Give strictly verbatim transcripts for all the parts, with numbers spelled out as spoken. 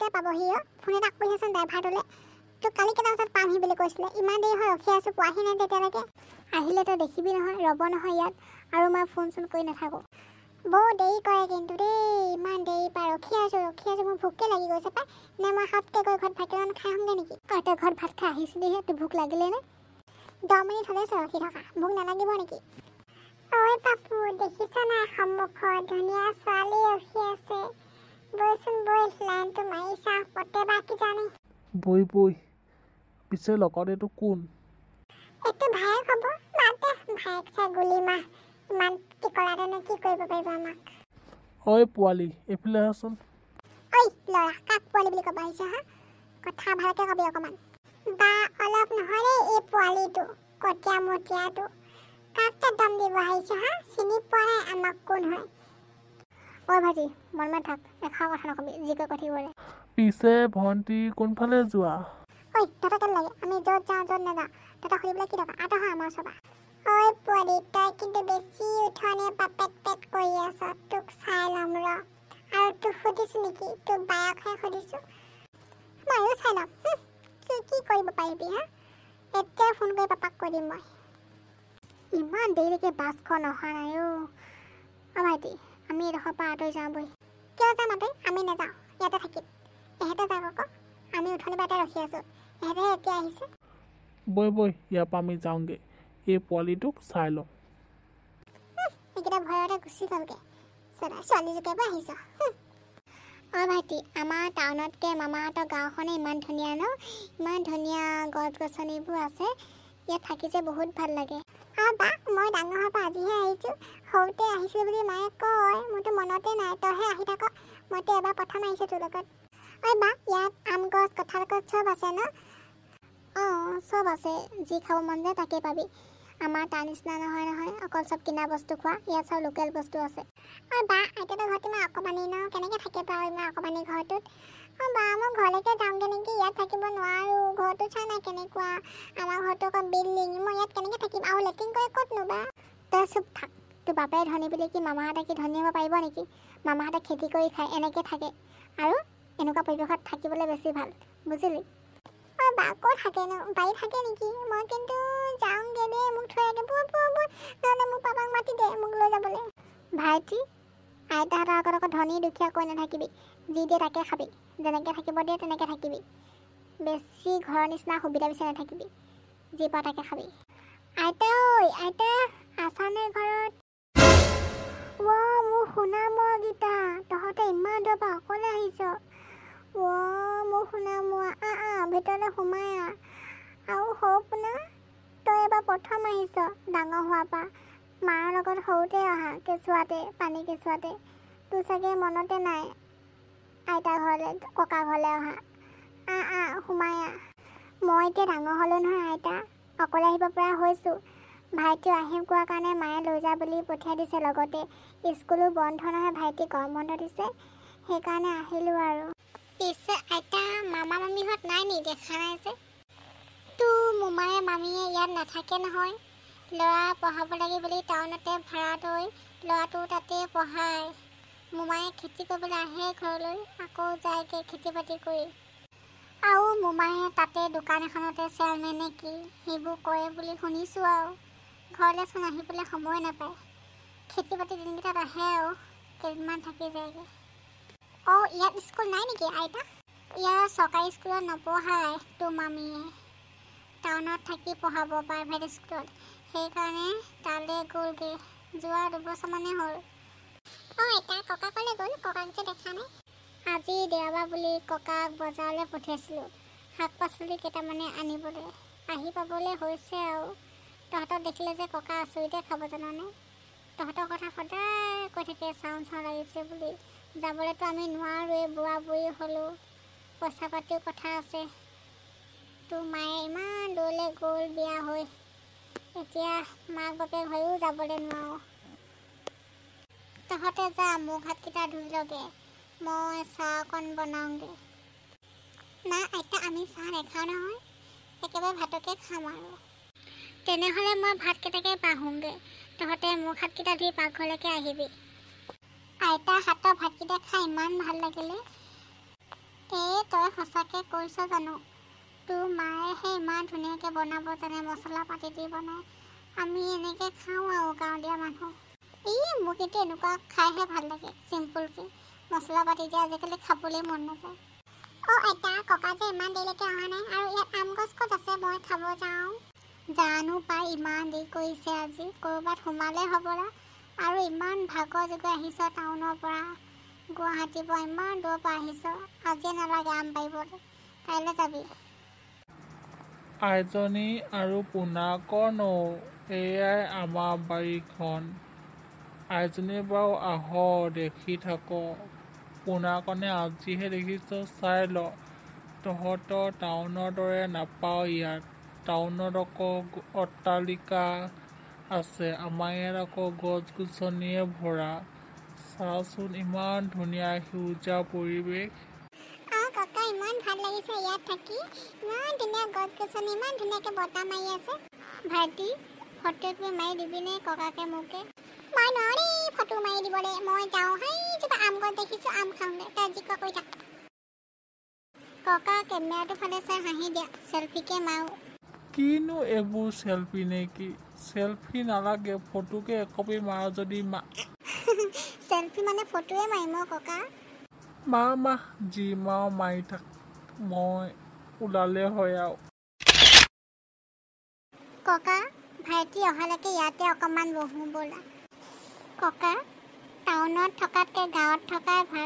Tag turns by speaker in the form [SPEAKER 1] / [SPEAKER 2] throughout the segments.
[SPEAKER 1] কেতিয়া পাবহি অ ফোন এটা কৰিছেচোন ড্ৰাইভাৰটোলৈ তোক কালি কেইটা বজাত পামহি বুলি কৈছিলে ইমান দেৰি হৈ ৰখি আছোঁ পোৱাহি নাই তেতিয়ালৈকে আহিলে তই দেখিবি নহয় ৰ'ব নহয় ইয়াত আৰু মই ফোন চোন কৰি নাথাকোঁ বৰ দেৰি কৰে কিন্তু দেই ইমান দেৰি পাই ৰখি আছোঁ ৰখি আছোঁ মোৰ ভোকে লাগি গৈছে পাই নে মই সাতকৈ গৈ ঘৰত ভাত কেইটামান খাই আহোঁগৈ নেকি তই তই ঘৰত ভাত খাই আহিছিলিহে তোৰ ভোক লাগিলে নে দহ মিনিট হ'লেই ৰখি থকা ভোক নালাগিব নেকি ঐ পাপু দেখিছ নাই সন্মুখত ধুনীয়া ছোৱালী ৰখি আছে বৈচোন বৈ লাইনটো মাৰি চাহ পতে বা কি জানে
[SPEAKER 2] বৈ বৈ পিছে লগত এইটো কোন
[SPEAKER 1] এইটো ভায়েক হ'ব বাদে ভায়েক চাই গুলি মাহ ইমান টিকলাতেনো কি কৰিব পাৰিব আমাক
[SPEAKER 2] ঐ পোৱালি এইফালে আহচোন
[SPEAKER 1] ঐ ল'ৰা কাক পোৱালি বুলি ক'ব আহিছ হা কথা ভালকৈ ক'বি অকণমান বা অলপ নহয় দেই এই পোৱালিটো কটীয়া মটীয়াটো কাক দম দিব আহিছ হা চিনি পোৱা নাই আমাক কোন হয় ঐ ভাইটি মনে থাক এষাৰ কথা নকবি যিকৈ কঠিবলে
[SPEAKER 2] পিছে ভণ্টি কোনফালে যোৱা
[SPEAKER 1] ঐ তহঁতৰ কেনে লাগে আমি য'ত যাওঁ য'ত নাযাওঁ তহঁতক সুধিবলৈ কি দৰকাৰ আঁতৰ হয় আমাৰ ওচৰৰ ঐ পোৱালি তই কিন্তু বেছি উঠনি পাপেট পেট কৰি আছ তোক চাই ল'ম ৰ আৰু তোক সুধিছোঁ নেকি তোক বায়কহে সুধিছোঁ ময়ো চাই ল'ম কি কি কৰিব পাৰিবি হা এতিয়াই ফোন কৰি পাপাক কৈ দিম মই ইমান দেৰিলৈকে বাছখন অহা নাই অ' ভাইটি আমি এডোখৰ পৰা আঁতৰি যাওঁ বৈ কিয় যাম আঁতৰি আমি নাযাওঁ ইয়াতে থাকিম এহেঁতে যাওক আকৌ আমি উঠনি বাটে ৰখি আছোঁ এহেঁতেহে এতিয়া আহিছে
[SPEAKER 2] বৈ বৈ ইয়াৰ পৰা আমি যাওঁগৈ এই পোৱালিটোক চাই লওঁ
[SPEAKER 1] এইকেইটা ভয়তে গুচি গ'লগৈ ছোৱালী জোকাব আহিছ অঁ ভাইটি আমাৰ টাউনতকৈ মামাহঁতৰ গাঁওখনে ইমান ধুনীয়া ন ইমান ধুনীয়া গছ গছনিবোৰ আছে ইয়াত থাকি যে বহুত ভাল লাগে অঁ বা মই ডাঙৰ হোৱাৰ পৰা আজিহে আহিছোঁ সৰুতে আহিছিলোঁ বুলি মায়ে কয় মোৰতো মনতে নাই তইহে আহি থাক মইতো এবাৰ প্ৰথম আহিছোঁ তোৰ লগত ঐ বা ইয়াত আম গছ কঁঠাল গছ চব আছে ন অঁ চব আছে যি খাব মন যায় তাকেই পাবি আমাৰ তাৰ নিচিনা নহয় নহয় অকল চব কিনা বস্তু খোৱা ইয়াত চব লোকেল বস্তু আছে অঁ বা আইতাহঁতৰ ঘৰটো ইমান অকণমানি ন কেনেকৈ থাকিব পাৰোঁ ইমান অকণমানি ঘৰটোত অঁ বা মই ঘৰলৈকে যাওঁগৈ নেকি ইয়াত থাকিব নোৱাৰোঁ ঘৰটো চা নাই কেনেকুৱা আমাৰ ঘৰটো অকণ বিল্ডিং মই ইয়াত কেনেকৈ থাকিম আৰু লেট্ৰিন কৰি ক'তনো বা তই চুপ থাক তোৰ বাপেৰে ধনী বুলি কি মামাহঁতে কি ধনী হ'ব পাৰিব নেকি মামাহঁতে খেতি কৰি খায় এনেকৈ থাকে আৰু এনেকুৱা পৰিৱেশত থাকিবলৈ বেছি ভাল বুজিলি অঁ বা ক'ত থাকেনো বাৰী থাকে নেকি মই কিন্তু যাওঁগৈ দেই মোক থৈ আগে বৈ বৈ বৈ নহ'লে মোক পাপাক মাতি দে মোক লৈ যাবলৈ ভাইটি আইতাহঁতৰ আগত আকৌ ধনী দুখীয়া কৈ নাথাকিবি যি দিয়ে তাকে খাবি যেনেকৈ থাকিব দিয়ে তেনেকৈ থাকিবি বেছি ঘৰৰ নিচিনা সুবিধা বিচাৰি নাথাকিবি যি পাওঁ তাকে খাবি আইতা ঐ আইতা আছানে ঘৰত অ' মোৰ শুনা মৰগীতা তহঁতে ইমান দূৰৰ পৰা অকলে আহিছ অ' মোৰ শুনা মোৱা আহ আহ ভিতৰলৈ সোমাই আহ আৰু সৰু পোনা তই এবাৰ প্ৰথম আহিছ ডাঙৰ হোৱাৰ পৰা মাৰ লগত সৰুতে অহা কেঁচুৱাতে পানী কেঁচুৱাতে তোৰ চাগে মনতে নাই আইতা ঘৰলৈ ককা ঘৰলৈ অহা আহ আহ সোমাই আহ মই এতিয়া ডাঙৰ হ'লোঁ নহয় আইতা অকলে আহিব পৰা হৈছোঁ ভাইটিও আহিম কোৱাৰ কাৰণে মায়ে লৈ যা বুলি পঠিয়াই দিছে লগতে স্কুলো বন্ধ নহয় ভাইটি গৰম বন্ধ দিছে সেইকাৰণে আহিলোঁ আৰু পিছে আইতা মামা মামীহঁত নাই নি দেখা নাই যে তোৰ মোমায়ে মামীয়ে ইয়াত নাথাকে নহয় ল'ৰা পঢ়াব লাগে বুলি টাউনতে ভাড়া লৈ ল'ৰাটো তাতে পঢ়ায় মোমায়ে খেতি কৰিবলৈ আহে ঘৰলৈ আকৌ যায়গৈ খেতি বাতি কৰি আৰু মোমায়ে তাতে দোকান এখনতে চেয়াৰমেন নে কি সেইবোৰ কৰে বুলি শুনিছোঁ আৰু ঘৰলৈচোন আহিবলৈ সময় নাপায় খেতি বাতি দিনকেইটাত আহে আৰু কেইদিনমান থাকি যায়গৈ অঁ ইয়াত স্কুল নাই নেকি আইতা ইয়াৰ চৰকাৰী স্কুলত নপঢ়ায় তোৰ মামীয়ে টাউনত থাকি পঢ়াব প্ৰাইভেট স্কুলত সেইকাৰণে তালৈ গ'লগৈ যোৱা দুবছৰমানেই হ'ল অঁ আইতা ককা ক'লৈ গ'ল ককাক যে দেখা নাই আজি দেওবাৰ বুলি ককাক বজাৰলৈ পঠিয়াইছিলোঁ শাক পাচলি কেইটামানে আনিবলৈ আহি পাবলৈ হৈছে আৰু তহঁতক দেখিলে যে ককা আচৰিতে খাব জানানে তহঁতৰ কথা সদায় কৈ থাকে চাউন চাউন লাগিছে বুলি যাবলৈতো আমি নোৱাৰোৱেই বুঢ়া বুঢ়ী হ'লোঁ পইচা পাতিও কথা আছে তোৰ মায়ে ইমান দূৰলৈ গ'ল বিয়া হৈ এতিয়া মাক বাপেক হৈও যাবলৈ নোৱাৰোঁ তহঁতে যা মুখ হাতকেইটা ধুই লগে মই চাহ অকণ বনাওঁগৈ না আইতা আমি চাহ নাখাওঁ নহয় একেবাৰে ভাতকে খাম আৰু তেনেহ'লে মই ভাতকেইটাকে বাঢ়োঁগৈ তহঁতে মুখ হাতকেইটা ধুই পাকঘৰলৈকে আহিবি আইতা হাতৰ ভাতকেইটা খাই ইমান ভাল লাগিলে এই তই সঁচাকে কৈছ জানো? তোৰ মায়েহে ইমান ধুনীয়াকৈ বনাব জানে, মছলা পাতি দি বনায়। আমি এনেকৈ খাওঁ আৰু গাঁৱলীয়া মানুহ। ই মোক কিন্তু এনেকুৱা খাইহে ভাল লাগে, চিম্পুলকৈ মছলা পাতি দি আজিকালি খাবলৈ মন নাযায়। অঁ আইতা, ককা যে ইমান দেৰিলৈকে অহা নাই, আৰু ইয়াত আম গছ ক'ত আছে? মই খাব যাওঁ। জানো পাই, ইমান দেৰি কৰিছে আজি, ক'ৰবাত সোমালে হ'বলা। আৰু ইমান ভাগৰ যুগৰ আহিছ টাউনৰ পৰা, গুৱাহাটীৰ পৰা ইমান দূৰৰ পৰা আহিছ। আজিয়ে নালাগে আম পাৰিবলৈ, কাইলৈ যাবি।
[SPEAKER 2] আইজনী আৰু পোনাকৰ নৌ, এয়াই আমাৰ বাৰীখন। আইজনী বাৰু আহ, দেখি থাক। পোনাকণে আজিহে দেখিছ, চাই ল। তহঁতৰ টাউনৰ দৰে নাপাওঁ ইয়াত। টাউনত আকৌ অট্টালিকা আছে, আমাৰ ইয়াত আকৌ গছ গছনিয়ে ভৰা। চাচোন ইমান ধুনীয়া সেউজীয়া পৰিৱেশ।
[SPEAKER 1] অঁ ককা, ইমান ভাল লাগিছে ইয়াত থাকি। ইমান ধুনীয়া গছ গছনি, ইমান ধুনীয়াকৈ বতাহ মাৰি আছে। ভাইটি, ফটো তুমি মাৰি দিবিনে ককাকে মোকে? মই নোৱাৰি ফটো মাৰি দিবলৈ। মই যাওঁ, সেইজোপা আম গছ দেখিছোঁ, আম খাওঁগৈ। তই যি ক কৈ থাক। ককা, কেমেৰাটো ফালে চাই হাঁহি দিয়া, চেল্ফিকে মাৰো।
[SPEAKER 2] কিনো এইবোৰ চেল্ফি নে কি? চেল্ফি নালাগে, ফটোকে একপি মাৰ যদি মা।
[SPEAKER 1] চেল্ফি মানে ফটোৱে মাৰিম অ' ককা।
[SPEAKER 2] মা মা যি মাৰ মাৰি থাক, মই ওলালে হয় আৰু।
[SPEAKER 1] ককা, ভাইটি অহালৈকে ইয়াতে অকণমান বহোঁ ব'লা। ককা, টাউনত থকাতকৈ গাঁৱত থকাই ভাল।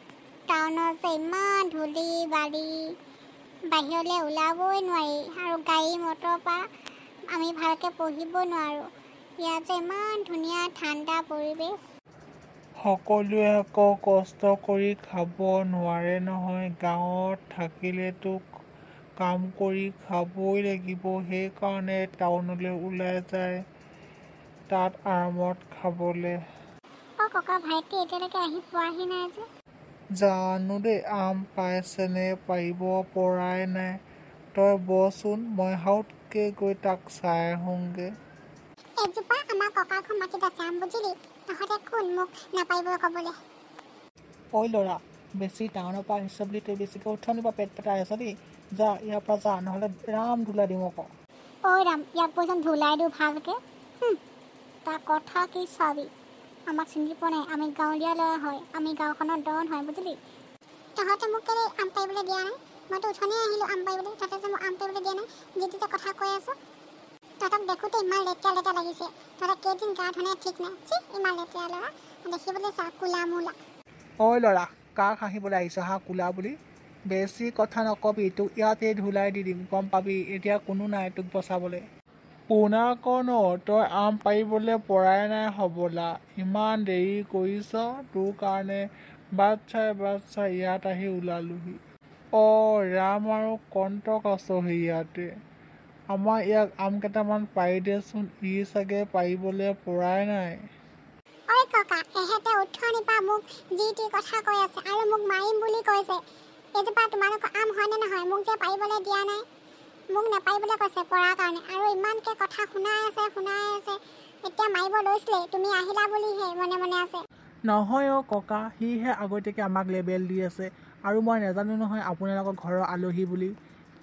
[SPEAKER 1] টাউনত যে ইমান ধূলি বালি, বাহিৰলৈ ওলাবই নোৱাৰি, আৰু গাড়ী মটৰৰ পৰা আমি ভালকৈ পঢ়িবই নোৱাৰোঁ। ইয়াত যে ইমান ধুনীয়া ঠাণ্ডা পৰিৱেশ।
[SPEAKER 2] সকলোৱে আকৌ কষ্ট কৰি খাব নোৱাৰে নহয়। গাঁৱত থাকিলেতো কাম কৰি খাবই লাগিব, সেইকাৰণে টাউনলৈ ওলাই যায়, তাত আৰামত খাবলৈ।
[SPEAKER 1] অঁ ককা, ভাইটি এতিয়ালৈকে আহি পোৱাহি নাই যে?
[SPEAKER 2] জানো দেই, আম পাইছেনে পাৰিব পৰাই নাই। তই বচোন, মই হাউতকৈ গৈ তাক চাই আহোঁগৈ।
[SPEAKER 1] এজোপা আমাৰ ককাৰ ঘৰ মাটিত আছে আম, বুজিলি? তহঁতে কোন মোক নাপাৰিবলৈ ক'বলৈ?
[SPEAKER 2] ঐ ল'ৰা, বেছি টাউনৰ পৰা আহিছ বুলি তই বেছিকৈ উঠনিৰ পৰা পেট পেটাই আছ দেই। যা ইয়াৰ পৰা যা, নহ'লে ৰাম ধুলাই দিম আকৌ।
[SPEAKER 1] ঐ ৰাম, ইয়াক পইচা ধুলাই দিওঁ ভালকৈ। তাৰ কথা কি চাবি? আমাক চিনি পোৱা নাই, আমি গাঁৱলীয়া ল'ৰা হয়, আমি গাঁওখনৰ ডন হয়, বুজিলি? তহঁতে মোক কেলৈ আম পাৰিবলৈ দিয়া নাই? মইতো উঠনিয়ে আহিলোঁ আম পাৰিবলৈ, তহঁতে যে মোক আম পাৰিবলৈ দিয়া নাই, যিটো যে কথা কৈ আছ। তহঁতক দেখোঁতে ইমান লেতেৰা লেতেৰা লাগিছে। তহঁতে কেইদিন গা ধুৱাই ঠিক নাই। চি, ইমান লেতেৰা ল'ৰা, দেখিবলৈ চা কোলা মোলা।
[SPEAKER 2] ঐ ল'ৰা, কাক হাঁহিবলৈ আহিছ হা কোলা বুলি? বেছি কথা নকবি, তোক ইয়াতে ধুলাই দি দিম, গম পাবি। এতিয়া কোনো নাই তোক বচাবলৈ। পোনাকণ, তই আম পাৰিবলৈ পৰাই নাই হ'বলা। ইমান দেৰি কৰিছ, তোৰ কাৰণে বাট চাই বাট চাই ইয়াত আহি ওলালোহি। অঁ ৰাম, আৰু কণ্টক আছহি ইয়াতে। আমাৰ ইয়াক আম কেইটামান পাৰি দেচোন, ই চাগে পাৰিবলৈ পৰাই নাই।
[SPEAKER 1] ঐ ককা, এহেঁতে উঠনিৰ পৰা মোক যি টি কথা কৈ আছে, আৰু মোক মাৰিম বুলি কৈছে। এইজোপা তোমালোকৰ আম হয়নে নহয়? মোক যে পাৰিবলৈ দিয়া নাই, মোক নেপাৰিবলৈ কৈছে পৰাৰ কাৰণে, আৰু ইমানকৈ কথা শুনাই আছে শুনাই আছে। এতিয়া মাৰিব লৈছিলেই, তুমি আহিলা বুলিহে মনে মনে আছে।
[SPEAKER 2] নহয় অ' ককা, সিহে আগতীয়াকৈ আমাক লেবেল দি আছে, আৰু মই নাজানো নহয় আপোনালোকৰ ঘৰৰ আলহী বুলি।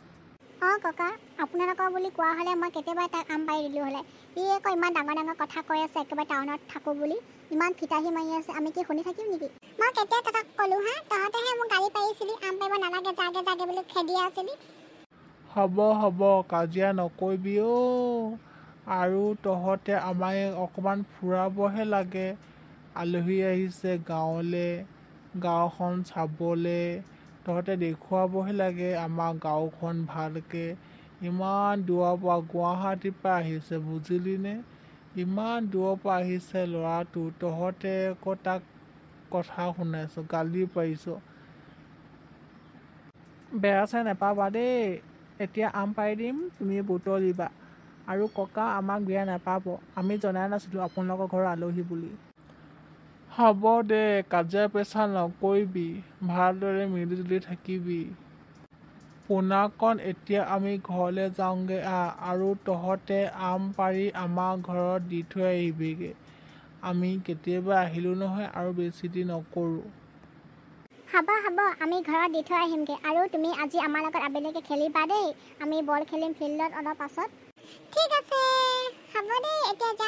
[SPEAKER 1] অঁ ককা, আপোনালোকৰ বুলি কোৱা হ'লে মই কেতিয়াবাই তাক আম পাৰি দিলোঁ হ'লে। ই আকৌ ইমান ডাঙৰ ডাঙৰ কথা কৈ আছে, একেবাৰে টাউনত থাকোঁ বুলি, ইমান ফিতাহী মাৰি আছে, আমি কি শুনি থাকিম নেকি? মই কেতিয়া তহঁতক ক'লোঁ হা? তহঁতেহে মোক গালি পাৰিছিলি, আম পাৰিব নালাগে, যাগে যাগে বুলি খেদি আছিলি।
[SPEAKER 2] হ'ব হ'ব, কাজিয়া নকৰিবি অ'। আৰু তহঁতে আমাক অকণমান ফুৰাবহে লাগে। আলহী আহিছে গাঁৱলৈ, গাঁওখন চাবলৈ, তহঁতে দেখুৱাবহে লাগে আমাৰ গাঁওখন ভালকৈ। ইমান দূৰৰ পৰা গুৱাহাটীৰ পৰা আহিছে, বুজিলিনে? ইমান দূৰৰ পৰা আহিছে ল'ৰাটো, তহঁতে আকৌ তাক কথা শুনাইছ, গালি পাৰিছ। বেয়া চেয়া নাপাবা দেই। এতিয়া আম পাৰি দিম, তুমি বুটলিবা। আৰু ককা, আমাক বেয়া নাপাব, আমি জনাই নাছিলোঁ আপোনালোকৰ ঘৰৰ আলহী বুলি। হ'ব দে, কাজিয়া পেচাল নকৰিবি, ভালদৰে মিলিজুলি থাকিবি। পোনাকণ, এতিয়া আমি ঘৰলৈ যাওঁগৈ আহ, আৰু তহঁতে আম পাৰি আমাৰ ঘৰত দি থৈ আহিবিগৈ। আমি কেতিয়াবা আহিলোঁ নহয়, আৰু বেছি দিন নকৰোঁ।
[SPEAKER 1] হ'ব হ'ব আমি ঘৰত দি থৈ আহিমগৈ আৰু তুমি আজি আমাৰ লগত আবেলিকৈ খেলিবা দেই আমি বল খেলিম ফিল্ডত অলপ পাছত ঠিক আছে হ'ব দেই এতিয়া